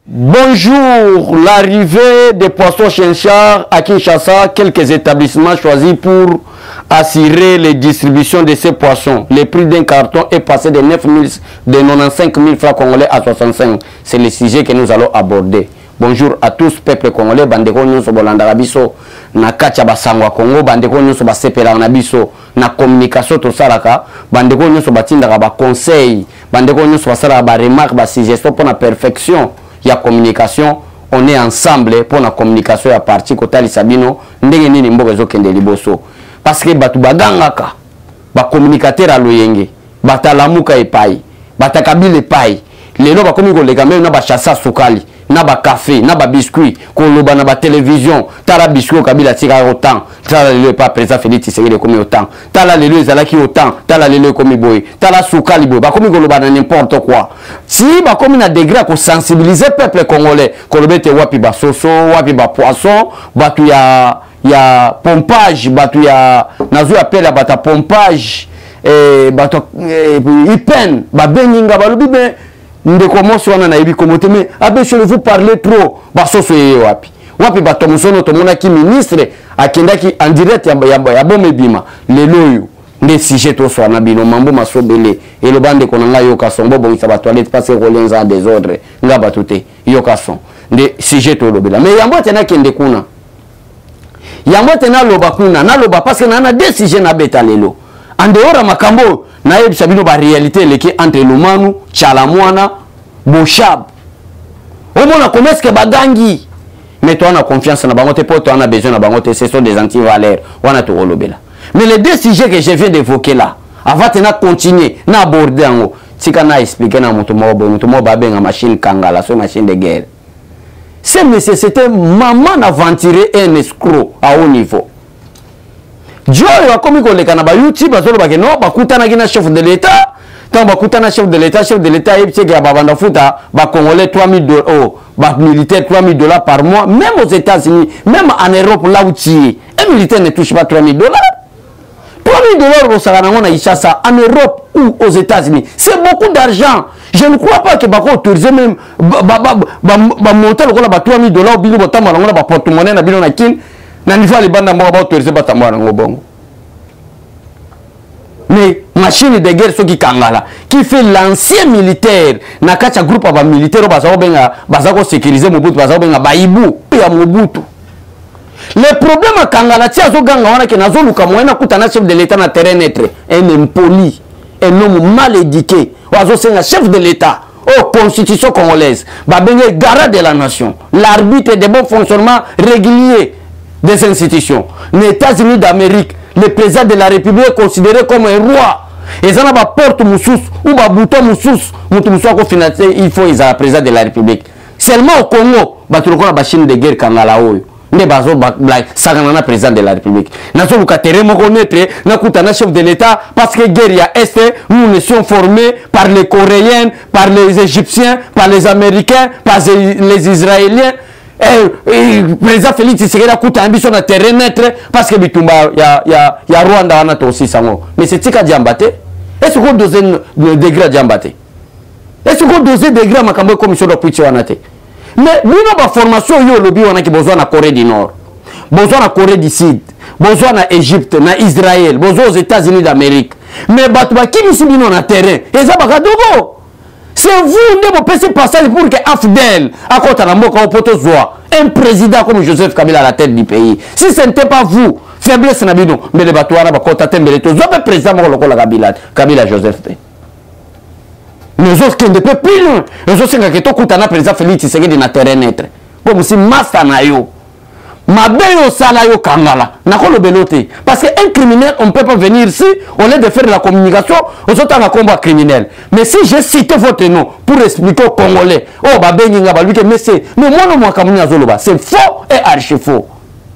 Bonjour, l'arrivée des poissons chinchards à Kinshasa, quelques établissements choisis pour assurer les distributions de ces poissons. Le prix d'un carton est passé de 95 000 francs congolais à 65. C'est le sujet que nous allons aborder. Bonjour à tous, peuple congolais, bandeko nyonso bolanda biso na kacha basangwa Congo, bandeko nyonso basepela na biso na communication to salaka, bandeko nyonso batinda ba conseil, bandeko nyonso basala ba remarque, ba suggestion pour la perfection ya communication. On est ensemble pour la communication ya parti kotali sabino ndenge nini mboka ezokende liboso parce que batu bagangaka ba communicateur a loyenge batalamuka epai batakabile epai lelo bakomi koleka même na ba chassa sukali na ba café na ba biscuit koloba na ba télévision tala biscuit kabila tika autant tala lelo pas président Félix Tshisekedi comme autant tala lelo ezalaki autant tala lelo comme boy tala sukali boy bakomi koloba na n'importe quoi si bakomi na degré ko sensibiliser peuple congolais kolobete wapi ba soso wapi ba poisson batu ya pompage batu ya nazo appelle bata pompage batu ipen ba beninga balobi be ndeko moso wana na ibi komote mais abesho vous parler trop basoso ye wapi wapi batomusono tomona ki ministre akendaki en direct ya bomebima lelo yo nde sujet to so na bino mambo masobele et le bande konanga yo kasombo bon ça ba toilette parce que rolenza désordre nga batute yo kason nde sujet to lobela mais yambo tena kende kuna yambo tena loba kuna na loba parce que na deux sujets na beta lelo en dehors makambo na yebisa bino ba réalité leki entre Lumanu Chalamwana Boshab omona commerce ke bagangi mais toi on a confiance na bango te pour toi on a besoin na bango te ce sont des anti-valeurs wana to rolobela mais les deux sujets que je viens d'évoquer là avant de continuer na aborder ngo tika na expliquer na mutu mo ba benga machine kangala so machine de guerre c'est nécessité maman aventurer un escroc à haut niveau. Dieu a commis koleka na ba YouTube bazolo ba no bakutana kina chef de l'état quand bakutana chef de l'état yebise ya babanda futa ba congolais 3 000 $, oh ba militaire 3 000 $ par mois même aux États-Unis même en Europe là où tu es un militaire ne touche pas 3 000 $. 3 000 $ au Saranango na Ishasa en Europe ou aux États-Unis c'est beaucoup d'argent. Je ne crois pas que bako autoriser même ba monter le ba 3 000 $ au bili botama na ba porte-monnaie na bino na kin na niveau les bandes ba autoriser batama na ngobongo. Mais machine de guerre qui kangala qui fait l'ancien militaire na kacha groupe ba militaire bazako benga bazako sécuriser Mobutu bazako benga baibu ya Mobutu. Le problème à kangala ti azo ganga wana ke nazo luka moyena kutana chef de l'état na terrain être un impoli un homme mal éduqué oazo senga chef de l'état oh constitution congolaise ba benga garant de la nation l'arbitre de bon fonctionnement régulier des institutions. Les États-Unis d'Amérique, le président de la République est considéré comme un roi. Et ça n'a pas porte moussous ou pas bouton moussous, financé, il faut ils ont le président de la République. Seulement au Congo, tu as la machine de guerre quand la haut. Ne bazo ça n'a président de la République. N'a pas le terrain reconnaître, n'a pas chef de l'État parce que guerre est nous nous sommes formés par les Coréens, par les Égyptiens, par les Américains, par les Israéliens. Président Félix Tshisekedi a coûté ambition na terrain net parce que bitumba ya Rwanda wana to aussi sango mais c'est tika diambate est-ce qu'on dose degré diambate est-ce qu'on dose degré makambo commission de puichi wana te mais bino ba formation yo lobi wana ki besoin na Corée du Nord besoin na Corée du Sud besoin na Égypte na Israël besoin aux États-Unis d'Amérique mais batu ba kimisi bino na terrain eza bakadogo. C'est vous qui avez passage pour que Afdel, à côté de la un président comme Joseph Kabila à la tête du pays. Si ce n'était pas vous, faiblesse Nabino, mais les bateaux arabes, quand vous avez président Kabila Joseph. Nous autres qui ne peuvent plus loin. Nous autres qui ne peuvent plus président Félix Tshisekedi na terrain net. Comme si Massa Nayo. Mabeyo salayo kangala nakolo belote parce que un criminel on ne peut pas venir ici au lieu de faire de la communication aux autres un combat criminel mais si je cite votre nom pour expliquer aux Congolais oh babengi nga baluke mais c'est mais moi kamuni azoloba c'est faux et archi faux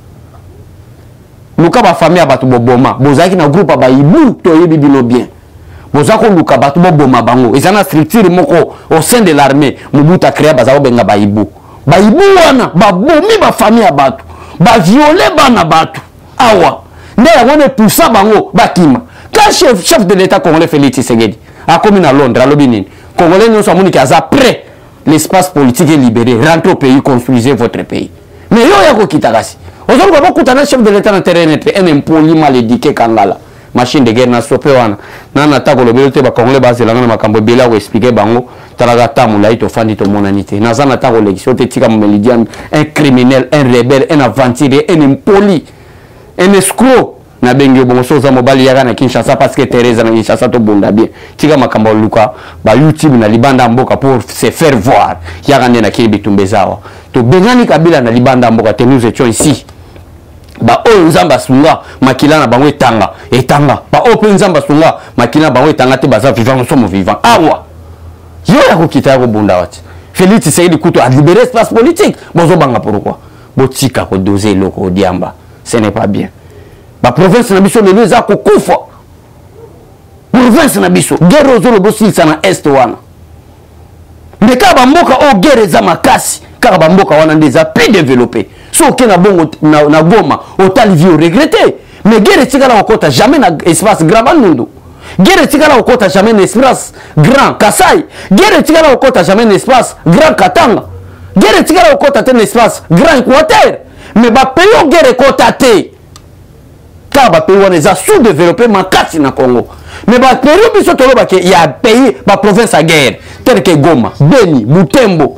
luka ba famille abatu boboma bozaki na groupe ba ibu to yebi bino bien bozako luka batu boboma bango ezana structure moko au sein de l'armée Mobutu a créé bazao benga ba ibu wana ba bomi ba famille abatu ba violer bana batu awa ne yone poussa bango bakima quand chef de l'état congolais Félix Tshisekedi a commis à Londres à Lobinine congolais nous sommes qui a prêt l'espace politique est libéré. Rentrez au pays, construisez votre pays. Mais yo yako kitagasi. Aujourd'hui, on va écouter un chef de l'État dans terrain un impoli mal éduqué Kangala. Machine de guerre na stoppé wana. Na natako le belote ba Congolais ba zelanga na makambo bela ko expliquer bango talaga tamula ito fandi to monanité. Na za natako l'élection te tika melidian un criminel, un rebelle, un aventurier, un impoli, un escroc. Na bengi bongo soza mobali yaka na Kinshasa parce que Teresa na Kinshasa to bonda bien. Tika makambo luka ba YouTube na libanda mboka pour se faire voir. Yaka na kili bitumbezawa. To bengani kabila na libanda mboka te nous étions ici. Ba o nzamba sunga makila na bango etanga ba o pe nzamba sunga makila na bango etanga te baza vivant nous sommes vivants awa yo ya kokita ko bunda wati Félix Tshisekedi kuto a libéré espace politique bozo banga pourquoi botika ko doser loko diamba ce n'est pas bien ba province na biso lelo za ko kufa province na biso guerre ozolo bosi sana est wana ndeka ba mboka o guerre za makasi car ba mboka wana ndeza plus développé. Si aucun na bongo na goma otali vie regretter mais guerre tikala okota jamais na espace grand Bandundu guerre tikala okota jamais na espace grand Kasai guerre tikala okota jamais na espace grand Katanga guerre tikala okota te na espace grand Équateur mais ba pays guerre kota te car ba pays wana za sous-développé makasi na Congo mais ba pays biso toloba ke ya pays ba province à guerre tel que Goma Beni Butembo.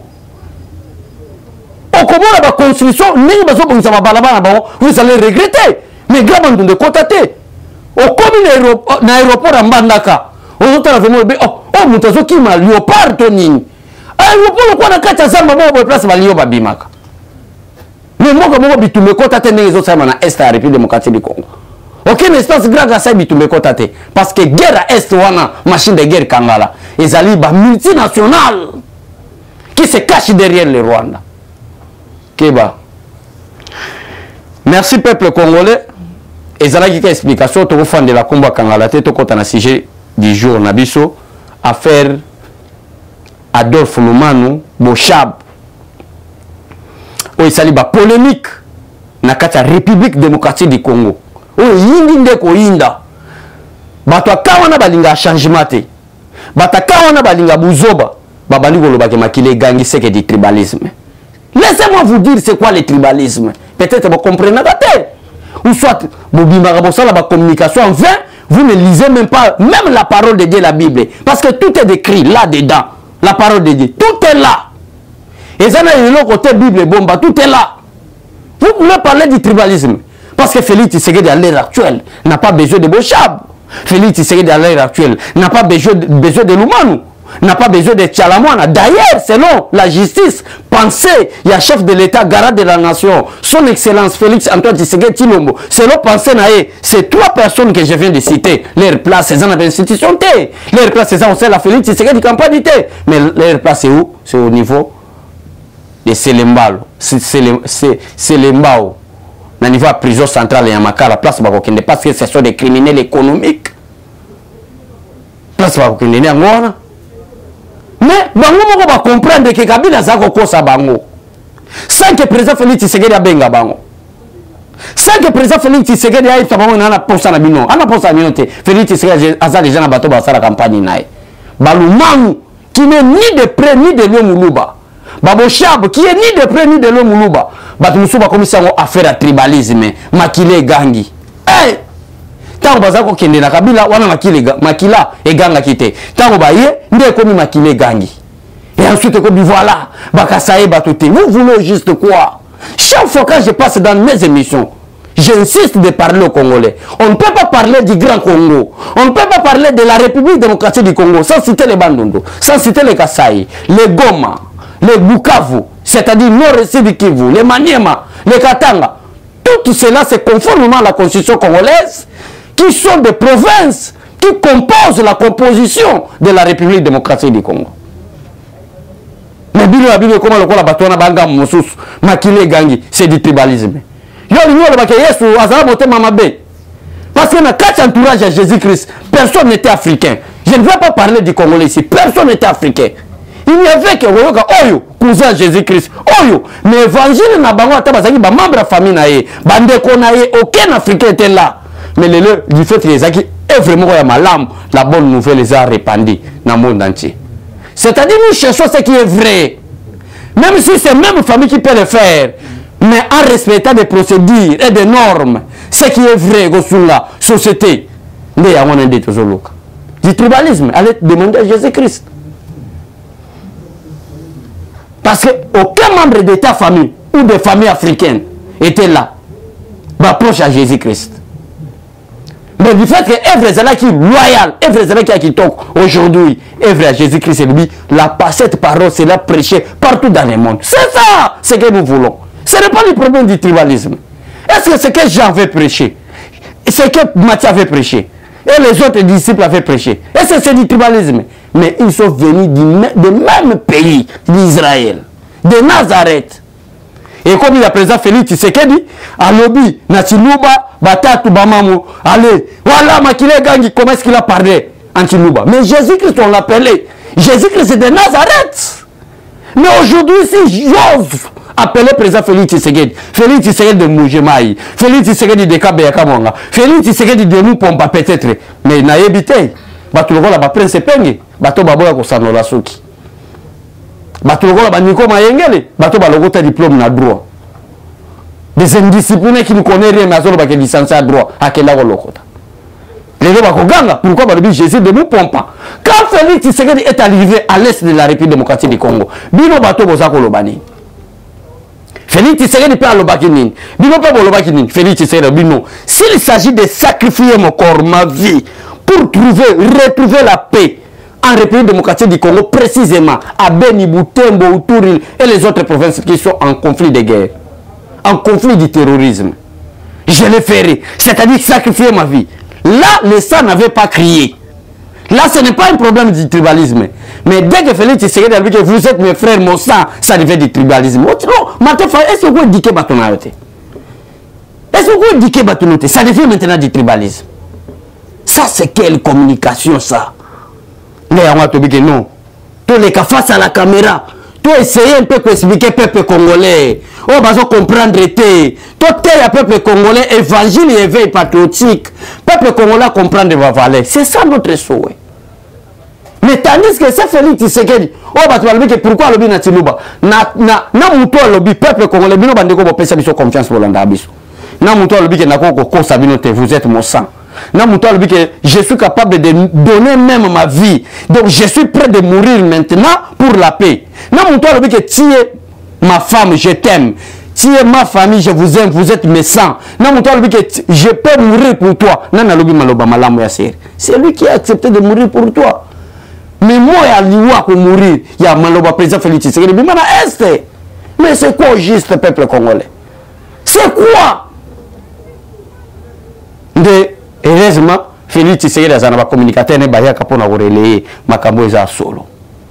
Au Comore, la construction, vous allez regretter. Mais grand monde de contater. Au commune aéroport en Bandaka. Aux autres, oh, Moutazo qui m'a léopard, Tony. Aéroport, quoi, on a 4 ans, on place ma lio babimaka. Mais moi, comme je me contate, les autres, ça est la République démocratique du Congo. Aucun espace grand à ça, je me contate. Parce que guerre à est, machine de guerre Kangala. Les alliés multinationales qui se cachent derrière le Rwanda. Keba. Merci peuple congolais. Et ça qui explication to fan de la combat Kangala te to kota na sujet du jour nabiso affaire Adolphe Lumanu Boshab. O isali ba polémique na kata République démocratique du Congo. O yindi ndeko yinda. Bato akawana balinga changement te. Bato akawana balinga buzoba. Babali koloba ke makile gangi seke du tribalisme. Laissez-moi vous dire c'est quoi le tribalisme. Peut-être vous comprenez la tête. Ou soit, la communication en vain, vous ne lisez même pas, même la parole de Dieu, la Bible. Parce que tout est décrit là-dedans. La parole de Dieu. Tout est là. Et ça, le côté Bible, bomba, tout est là. Vous pouvez parler du tribalisme. Parce que Félix Tshisekedi à l'heure actuelle n'a pas besoin de Boshab. Félix Tshisekedi à l'heure actuelle n'a pas besoin de Lumanu. N'a pas besoin de Tchalamouana. D'ailleurs, selon la justice, pensez, il y a chef de l'État, garant de la nation, son excellence Félix Antoine Tshisekedi Tshilombo. Selon pensée, c'est 3 personnes que je viens de citer. Leur place, c'est dans l'institution. Leur place, c'est dans la Félix Tshisekedi campagne. Mais leur place, c'est où? C'est au niveau de Selembao. Selembao. Au niveau de la prison centrale et à Makala, place Bakokende, parce que ce sont des criminels économiques. Place Bakokende, Ngwana. Mais bango moko ba comprendre que Kabila za kokosa bango. Sans que président Félix Tshisekedi abenga bango. Sans que président Félix Tshisekedi aille bango na posa na bino. Ana posa bino te. Félix Tshisekedi aza déjà na bato ba sala campagne nae. Balumangu qui n'est ni de près ni de loin Muluba. Baboshab qui est ni de près ni de loin Muluba. Bato musuba commission affaire à tribalisme, makile gangi. Hey! Tango bazako kende na Kabila wana makila e ganga kite. Tango baye nde komi makile gangi. Et ensuite comme voilà, bakasaye batote. Vous voulez juste quoi? Chaque fois que je passe dans mes émissions, j'insiste de parler au Congolais. On ne peut pas parler du Grand Congo. On ne peut pas parler de la République démocratique du Congo sans citer les Bandundu, sans citer les Kasai, les Goma, les Bukavu, c'est-à-dire Nord-Est du Kivu, les Maniema, les Katanga. Tout cela c'est conformément à la constitution congolaise, qui sont des provinces qui composent la composition de la République démocratique du Congo. Mais Bible comment le la batona banga mususu makile gangi c'est du tribalisme. Yo le bake Yesu azala motema mabe. Parce que dans 4 entourage à Jésus-Christ, personne n'était africain. Je ne vais pas parler du Congolais ici, personne n'était africain. Il n'y avait que Oyo, cousin Jésus-Christ, Oyo. Mais évangile na bango atabazaki ba membre de famille nae, bandeko nae, aucun africain était là. Mais du fait que les acquis est vraiment la bonne nouvelle les a répandue dans le monde entier. C'est-à-dire nous cherchons ce qui est vrai. Même si c'est même famille qui peut le faire, mais en respectant des procédures et des normes, ce qui est vrai sur la société, du tribalisme, allez demander à Jésus-Christ. Parce qu'aucun membre de ta famille ou de famille africaine était là, proche à Jésus-Christ. Mais du fait que Evre Zala qui est loyal, Evre Zala qui est aujourd'hui, Evre à Jésus-Christ et lui, cette parole, c'est la prêcher partout dans le monde. C'est ça, ce que nous voulons. Ce n'est pas le problème du tribalisme. Est-ce que ce que Jean avait prêché, ce que Matthieu avait prêché, et les autres disciples avaient prêché, est-ce que c'est du tribalisme? Mais ils sont venus du même pays d'Israël, de Nazareth. Et comme il a présent Félix Tshisekedi, à Lobi, Natiluba, Batatu Bamamo, allez, voilà Makile Gangi, comment est-ce qu'il a parlé en Tiluba? Mais Jésus-Christ, on l'appelait. Jésus-Christ, c'est de Nazareth. Mais aujourd'hui, si j'ose appeler présent Félix Tshisekedi, Félix Tshisekedi de Moujemaï, Félix Tshisekedi de Kabeyakamanga, Félix Tshisekedi de Moupompa peut-être, mais il n'a évité. Bato lokola ba prince penge, bato baboya ko sanola soki. Bato lokola ba Niko Mayengele, bato ba logota diplôme na droit. Des indisciplinés qui ne connaissent rien mais azolo ba ke licence à droit, akela ko lokota. Les gens ba ganga, pourquoi ba lobi Jésus de Moupompa. Quand Félix Tshisekedi est arrivé à l'est de la République démocratique du Congo, bino bato boza ko lobani. Félix Tshisekedi peut alobaki nini? Bino peut bolobaki nini? Félix Tshisekedi bino, s'il s'agit de sacrifier mon corps, ma vie, pour retrouver la paix en République démocratique du Congo, précisément à Beni, Butembo, Outouril et les autres provinces qui sont en conflit de guerre, en conflit du terrorisme. Je le ferai, c'est-à-dire sacrifier ma vie. Là, le sang n'avait pas crié. Là, ce n'est pas un problème du tribalisme. Mais dès que Félix Tshisekedi a dit que vous êtes mes frères, mon sang, ça devient du tribalisme. Est-ce que vous dites que Est-ce que vous dites que ça devient maintenant du tribalisme? Ça, c'est quelle communication, ça? Les gens ont dit non. Tous les cas face à la caméra, tu essayes un peu d'expliquer au peuple congolais. On va comprendre. Tout le peuple congolais, évangile et éveil patriotique. Le peuple congolais comprendre va valer. C'est ça notre souhait. Mais tandis que c'est Félix Tshisekedi, on va te dire pourquoi le na Tiluba. Na muto le peuple congolais, bino bandeko bo pesa biso confiance pour l'anda biso. Na muto le que na ko ko sabinote, vous êtes mon sang. Que je suis capable de donner même ma vie. Donc je suis prêt de mourir maintenant pour la paix. Que tu es ma femme, je t'aime. Tu es ma famille, je vous aime, vous êtes mes sangs. Que je peux mourir pour toi. C'est lui qui a accepté de mourir pour toi. Mais moi, il y a pour mourir. Il y a Maloba président Félix Tshisekedi. Mais c'est quoi juste le peuple congolais? C'est quoi? Heureusement, Félix Tshisekedi a un communicateur ne baya kapona relayer makambo eza solo.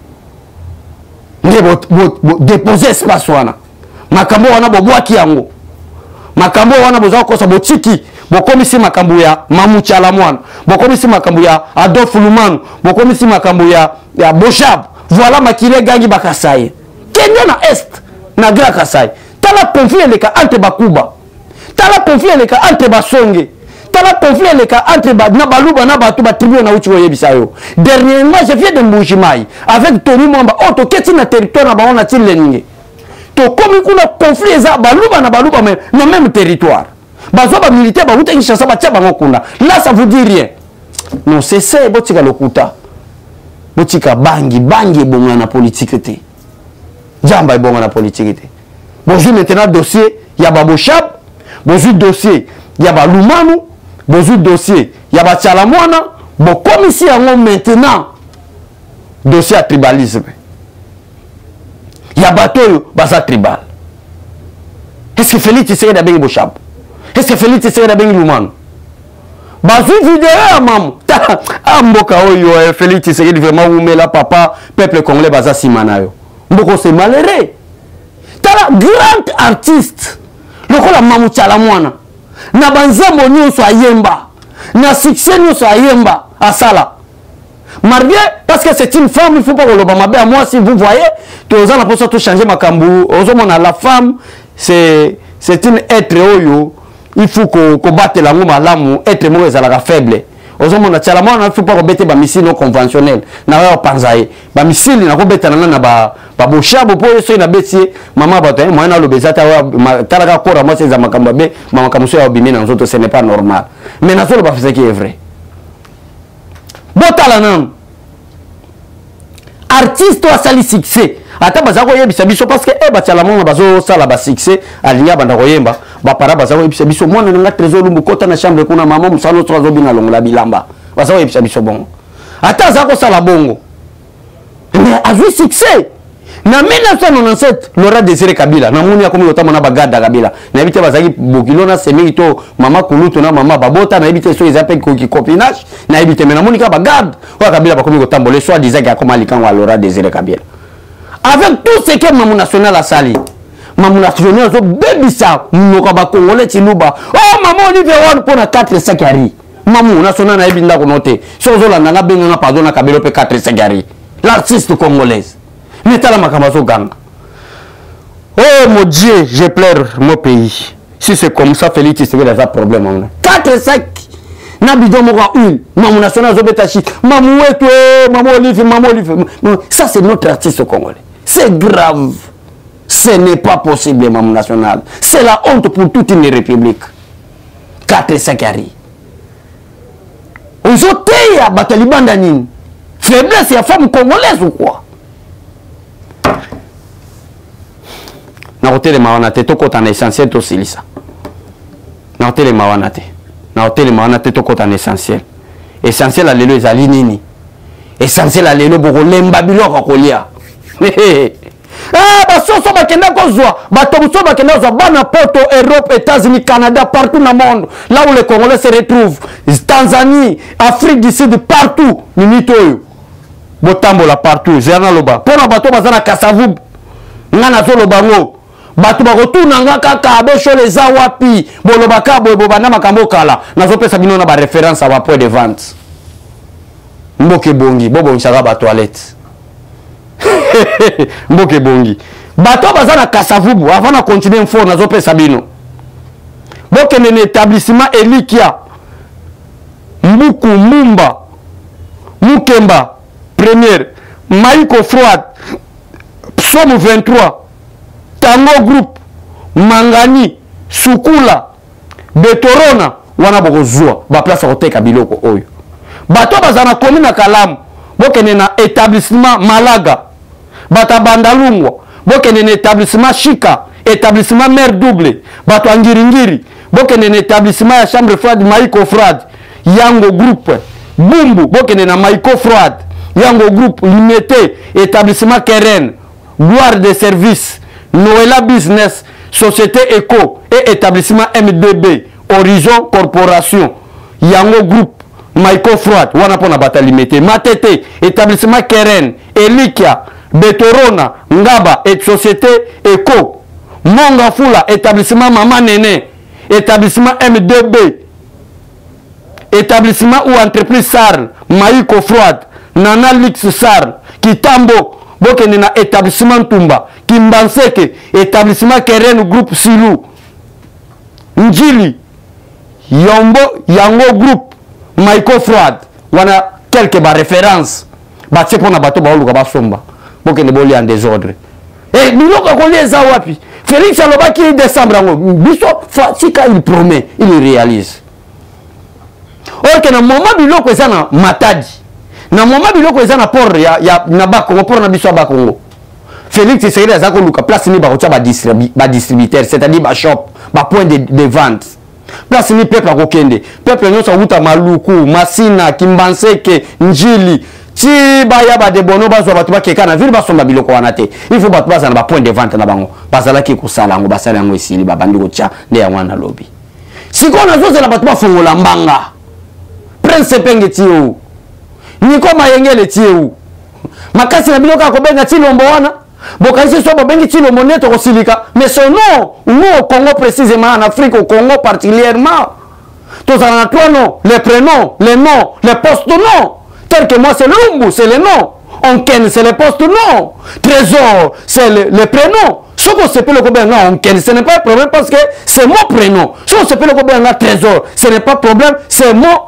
Déposer espace wana. Makambo wana bobwaki yango. Makambo wana boza kosa botiki. Bokomisi makambo ya Mamuchala mwana. Bokomisi makambo ya Adolphe Lumanu. Bokomisi makambo ya Boshab. Voilà Makile Gangi Bakasai. Kenya na Est na Grand Kasai. Tala conflit leka entre Bakuba. Tala conflit leka entre Basonge. Tala conflit les cas entre Baluba na Batu Batribu na Uchiwo Yebisayo. Dernièrement, je viens de Mbujimaï avec Tony Mwamba. Oh, to keti na territoire na baona tilenye. To komi kuna conflit za Baluba na Baluba mais na même territoire. Bazoba militaire ba uta Kinshasa ba tia bango kuna. Là ça vous dit rien. Non, c'est ça botika lokuta. Botika bangi bonga na politique te. Jamba bonga na politique te. Bonjour maintenant dossier ya Baboshab. Bonjour dossier ya Balumanu. Bonjour dossier, il y a Bachala Mwana, bon comme ici maintenant, dossier à tribalisme. Il y a bateau, basa tribal. Est-ce que Félix Tshisekedi a bien Boshab? Est-ce que Félix Tshisekedi a bien Lumanu? Bazou vidéo à maman. Ah mboka oyo, Félix Tshisekedi vraiment oumé la papa, peuple congolais basa simanayo. Mboko c'est malheureux. T'as la grande artiste, le coup la mamou Tchala Mwana. Na banzambo nyonso ayemba na succès nyonso ayemba asala marié parce que c'est une femme il faut pas le bamabe à moi si vous voyez tu os la pour tout changer makambu ozomona la femme c'est une être oyo il faut qu'on batte la ngoma lamu être mo ezala faible ozomona tiala mwana na fupa kobete ba missile non conventionnel na wa panzaye ba missile na kobeta na ba boshabo po yeso na betie mama bato mwana lo bezata wa talaka kora moi c'est makambo be makambo so ya obimi na nzoto ce n'est pas normal mais na solo ba fait qui est vrai botala nan artiste wa sali succès ata bazako yebisa biso parce que e batiala mwana bazo sala ba succès alinya banda koyemba ba para bazako yebisa biso mwana nga trésor lumbu kota na chambre kuna mama musano to azobina longola bilamba bazako yebisa biso bongo ata zako sala bongo mais a joué succès na 1997 Laurent Désiré Kabila na muni akomi otama na bagada Kabila na ebite bazaki bokilo na semi to mama kuluto na mama babota na ebite so ezape ko copinage na ebite mena muni ka bagada wa Kabila bakomi kotamboler soit disait akoma likango à Laurent Désiré Kabila avec tout ce que Mamou National a sali Mamou National zo bebisa mnoka ba congolais tiluba oh maman Olivier Wan pour na 4 sakari Mamou National na ebinda ko noter so zo la nanga benga pardon na Kabila pe 4 sakari l'artiste congolaise Metala Makamazo Ganga. Oh mon Dieu, je pleure mon pays. Si c'est comme ça, Félix, c'est un problème. 4 sacs. Nabidon Mora 1. Mamou National Zobetachi. Mamou Eto, Mamou Olive, Mamou Olive. Ça, c'est notre artiste congolais. C'est grave. Ce n'est pas possible, Mamou National. C'est la honte pour toute une république. 4 sacs. Aujourd'hui, il y a Bataliban Danine. Faiblesse, il y a femme congolaise ou quoi? Na hôtel mawanate to kota na essentiel to silisa na hôtel mawanate to kota na essentiel a lelo ezali nini essentiel a lelo boko lemba biloko kolia basoso bakenda kozwa bato mosusu bakenda kozwa bana poto Europe, États-Unis, Canada, partout dans le monde là où les Congolais se retrouvent, Tanzanie, Afrique du Sud, partout minito oyo botambola partout zerna loba pona bato bazana kasavu ngana zo lobango bato bakotuna nga kaka besho les awapi bolobaka bobana makambo kala nazopesa bino na ba référence à ba point de vente mboke bongi bobo nsaka ba toilette mboke bongi bato bazana kasavubu avant na continuer fort nazopesa bino boke ne établissement Elikia Mbuku Mumba Mukemba première Maïko Froide Psaume 23 Tango Group Mangani Sukula Betorona wana bokozwa ba place koteka biloko oyo bato bazana komi na Kalamu bokene na établissement Malaga bata Bandalungwa bokene na établissement Chika établissement Mère Double bato Angiringiri bokene na établissement ya chambre froide Maïko Froide Yango Group Bumbu bokene na Maïko Froide Yango Group Limité établissement Keren Gloire de service Noëlla Business Société Eco et établissement MDB Horizon Corporation Yango Group Maïko Froide wana pona bata limité Matete établissement Keren Elikia Betorona Ngaba et Société Eco Monga Fula établissement Mama Nene établissement MDB établissement ou entreprise SAR Maïko Froide Nana Lix SAR Kitambo bokene na établissement Tumba Kimbanseke établissement Keren Group Silou Njili Yango Group Maïko Froide wana quelques références batie pona bato baoluka basomba bokene boli en désordre et biloko koleza wapi Félix alobaki décembre ngo biso fatika il promet il réalise ok na moment biloko eza na Matadi na moment biloko eza na port ya na Bakongo port na biso ba Kongo Félix Tshisekedi azako luka place ni ba kotia ba distributeur c'est-à-dire ba shop ba point de vente place ni peuple akokende peuple nyonso wuta Maluku Masina Kimbanseke Njili ti baya ba de bono bazwa bato bakeka na ville basomba biloko wana te il faut bato bazana ba point de vente na bango bazalaki kosala ngo basala yango esili babandi kotia nde ya wana lobi siko nazozela bato bafongola mbanga Prince Penge tiou Niko Mayengele tiou makasi na biloko akobenga Tshilombo wana bokanisi so bobengi Tshilombo neto kosilika mais son nom nous au Congo précisément en Afrique au Congo particulièrement tous en toi non les prénoms les noms les postes noms tel que moi c'est Lumbu c'est les noms Onken c'est les postes noms Trésor c'est les prénoms ce qu'on s'appelle le combien Onken ce n'est pas un problème parce que c'est mon prénom ce qu'on s'appelle le combien Trésor ce n'est pas problème c'est mon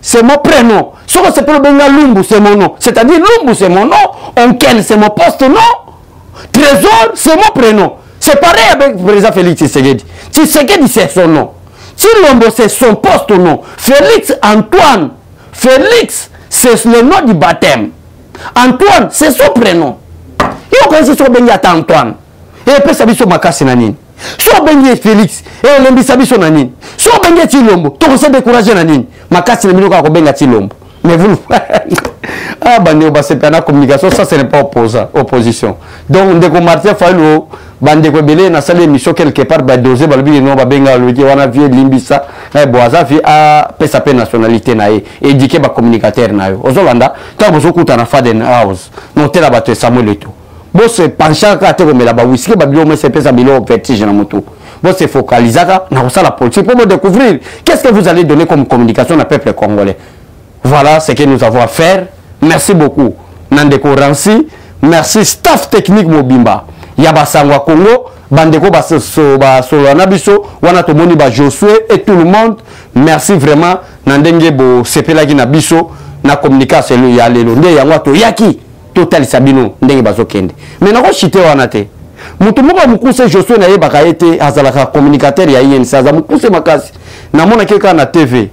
c'est mon prénom. Si on s'appelle Benga Lumbu, c'est mon nom. C'est-à-dire Lumbu, c'est mon nom. Onkel, c'est mon poste nom. Trésor, c'est mon prénom. C'est pareil avec le président Félix Tshisekedi. Tshisekedi, c'est son nom. Tshilombo, c'est son poste nom. Félix Antoine. Félix, c'est le nom du baptême. Antoine, c'est son prénom. Et on connaît son Benga Antoine. Et après, ça dit sur ma casse nanine. So bengi Félix et lembi sabiso nanini. So bengi Tshilombo, to ko se décourager nanini. Makasi lembi ko benga Tshilombo. Mais vous ah bande ba c'est pas communication, ça ce n'est pas opposition. Donc ndeko Martin Fayulu bande ko belé na salle émission quelque part ba doser ba bi no ba benga le wana vie limbisa na boaza vie a pesa pe nationalité na e éduquer ba communicateur na yo. Ozolanda ta bozo kuta na Faden House. Non tela ba te Samuel Eto'o. Bon se pencher ka te ko mela ba whisky ba bio me se pesa bilo vertige na moto. Bon se focaliser na ça la politique pour me découvrir qu'est-ce que vous allez donner comme communication au peuple congolais. Voilà ce que nous avons à faire. Merci beaucoup Nandeko Ransi, merci staff technique Mobimba. Yaba Sangwa Congo, Bandeko Basolana Biso, Wana Tomoni Ba Josué et tout le monde. Merci vraiment Nandenge Bo Sepelagi na Biso na communication le ya lelo nde yango to yaki total sabino ndenge bazokende. Mais nako chité wana te. Mutu moko mukuse Josué na yeba kaete azalaka communicateur ya INC aza mukuse makasi. Na mona keka na TV.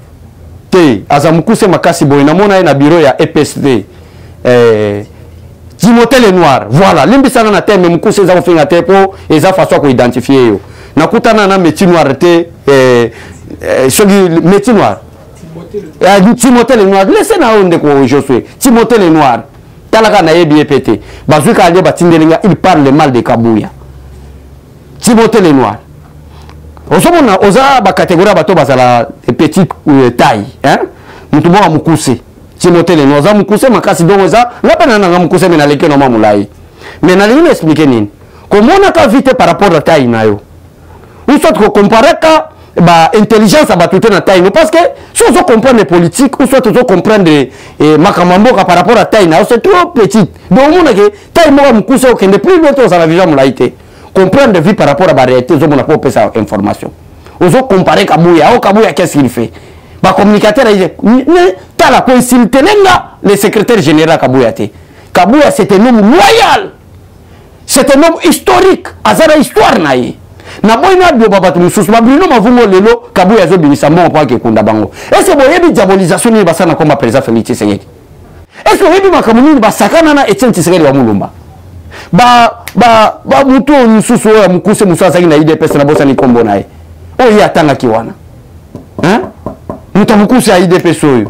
Azamukuse makasi boy namona na bureau ya EPSD Timothée le Noir. Voilà, limbisana na teme mukuse za kofinga tepo eza façon ko identifier yo. Nakutana na métier noir te sogi métier noir. Timothée le Noir. Laissez na onde ko Josué. Timothée le Noir. Talaka na yebi epete. Bazuka ale batindelinga, il parle mal de Kabuya. Timothée le Noir. Osomona oza ba catégorie bato bazala petite taille hein mutu mo amukuse Timothée le Noir za mukuse makasi donc oza la pena na mukuse mena leke no mamulai mais na lini expliquer nini comment on a vite par rapport à taille nayo ou soit ko comparer ka ba intelligence ba tout na taille parce que si on comprendre les politiques ou soit on comprendre makamambo par rapport à taille nayo c'est trop petite donc on a que taille mo mukuse au kende plus longtemps ça la vision mulaité comprendre de vie par rapport à la réalité, ils ont pas sa information. Ils ont comparé Kabuya. Oh, Kabuya, qu'est-ce qu'il fait? Le communicateur a dit, t'as la consulté, le secrétaire général Kabuya. Kabuya, c'est un homme loyal. C'est un homme historique. Azara histoire naïe. Na boina de babatu mususu babrino mavumo lelo Kabuya zo bimisa mo pa ke kunda bango. Est-ce que boyebi diabolisation ni basana comme président Félix Tshisekedi? Est-ce que boyebi makamuni basakana na Etienne Tshisekedi wa Mulumba? Ba mutu mususu ya mukuse musasa na IDPS na bosa ni kombo nae. O ya tanga kiwana. Hein? Muta mukuse ya IDPS oyo.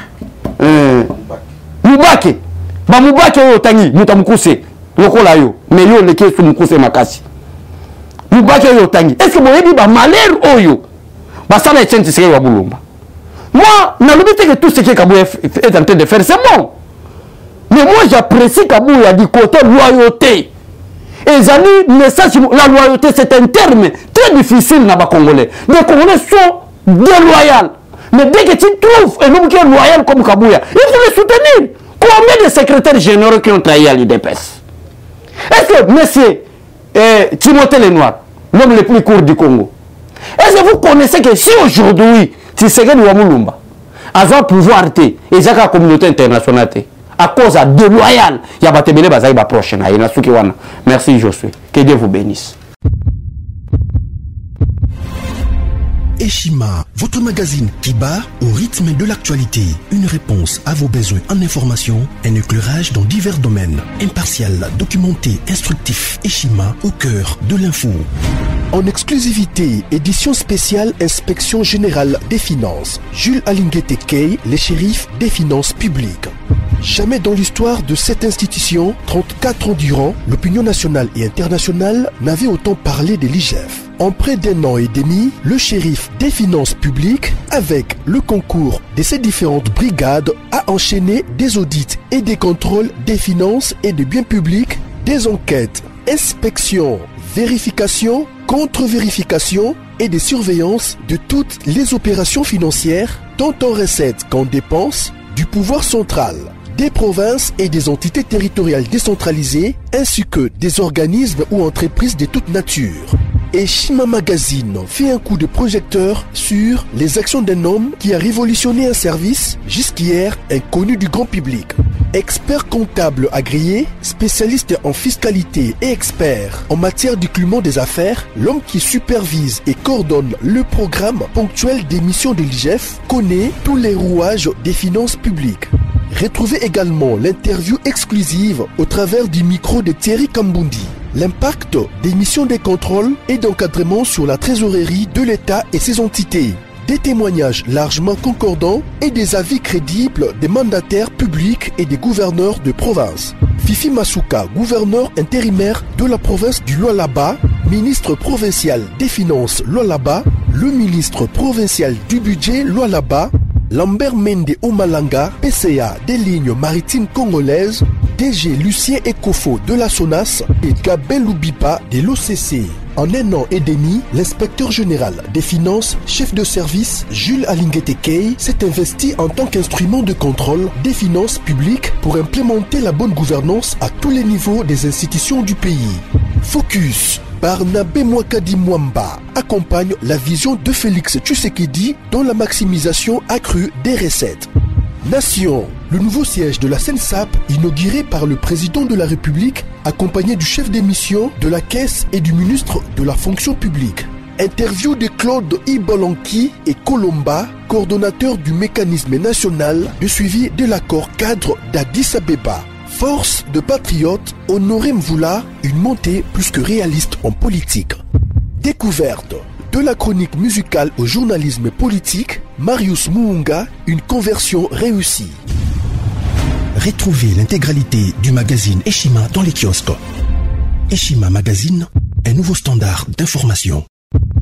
Mubake. Ba mubake oyo tangi muta mukuse lokola yo. Mais yo leke su mukuse makasi. Mubake oyo tangi. Est-ce que boyebi ba malheur oyo? Ba sala Etienne Tshisekedi wa Bulumba. Moi, na lobite que tout ce que Kabuya est en train de faire c'est bon. Mais moi j'apprécie Kabuya du côté loyauté. Et Zani, la loyauté c'est un terme très difficile dans les Congolais. Les Congolais sont déloyaux. Mais dès que tu trouves un homme qui est loyal comme Kabuya, il faut le soutenir. Combien de secrétaires généraux qui ont trahi à l'IDPS? Est-ce que monsieur Timothée le Noir, l'homme le plus court du Congo, est-ce que vous connaissez que si aujourd'hui, Tshisekedi wa Mulumba, a un pouvoir, et il y a la communauté internationale, à cause de déloyal, il y a des gens qui prochain. Merci Josué. Que Dieu vous bénisse. Eshima, votre magazine qui bat au rythme de l'actualité. Une réponse à vos besoins en information, un éclairage dans divers domaines. Impartial, documenté, instructif. Eshima au cœur de l'info. En exclusivité, édition spéciale Inspection Générale des Finances. Jules Alinguete Key, les shérifs des finances publiques. Jamais dans l'histoire de cette institution, 34 ans durant, l'opinion nationale et internationale n'avait autant parlé de l'IGF. En près d'un an et demi, le shérif des finances publiques, avec le concours de ses différentes brigades, a enchaîné des audits et des contrôles des finances et des biens publics, des enquêtes, inspections, vérifications, contre-vérifications et des surveillances de toutes les opérations financières, tant en recettes qu'en dépenses, du pouvoir central, des provinces et des entités territoriales décentralisées, ainsi que des organismes ou entreprises de toute nature. Eshima Magazine fait un coup de projecteur sur les actions d'un homme qui a révolutionné un service jusqu'hier inconnu du grand public. Expert comptable agréé, spécialiste en fiscalité et expert en matière de climat des affaires, l'homme qui supervise et coordonne le programme ponctuel des missions de l'IGF connaît tous les rouages des finances publiques. Retrouvez également l'interview exclusive au travers du micro de Thierry Kambundi. L'impact des missions de contrôle et d'encadrement sur la trésorerie de l'État et ses entités. Des témoignages largement concordants et des avis crédibles des mandataires publics et des gouverneurs de province. Fifi Masuka, gouverneur intérimaire de la province du Lualaba, ministre provincial des Finances Lualaba, le ministre provincial du budget Lualaba, Lambert Mende Omalanga, PCA des lignes maritimes congolaises, DG Lucien Ekofo de la SONAS et Gabel Loubipa de l'OCC. En 1 an et demi, l'inspecteur général des finances, chef de service Jules Alinguetekei, s'est investi en tant qu'instrument de contrôle des finances publiques pour implémenter la bonne gouvernance à tous les niveaux des institutions du pays. Focus. Barnabé Mwakadi Mwamba accompagne la vision de Félix Tshisekedi dans la maximisation accrue des recettes. Nation, le nouveau siège de la SENSAP inauguré par le président de la République accompagné du chef des missions de la Caisse et du ministre de la Fonction publique. Interview de Claude Ibolanki et Colomba, coordonnateur du mécanisme national de suivi de l'accord cadre d'Addis Abeba. Force de patriotes, Honoré Mvula, une montée plus que réaliste en politique. Découverte. De la chronique musicale au journalisme politique, Marius Muunga, une conversion réussie. Retrouvez l'intégralité du magazine Eshima dans les kiosques. Eshima Magazine, un nouveau standard d'information.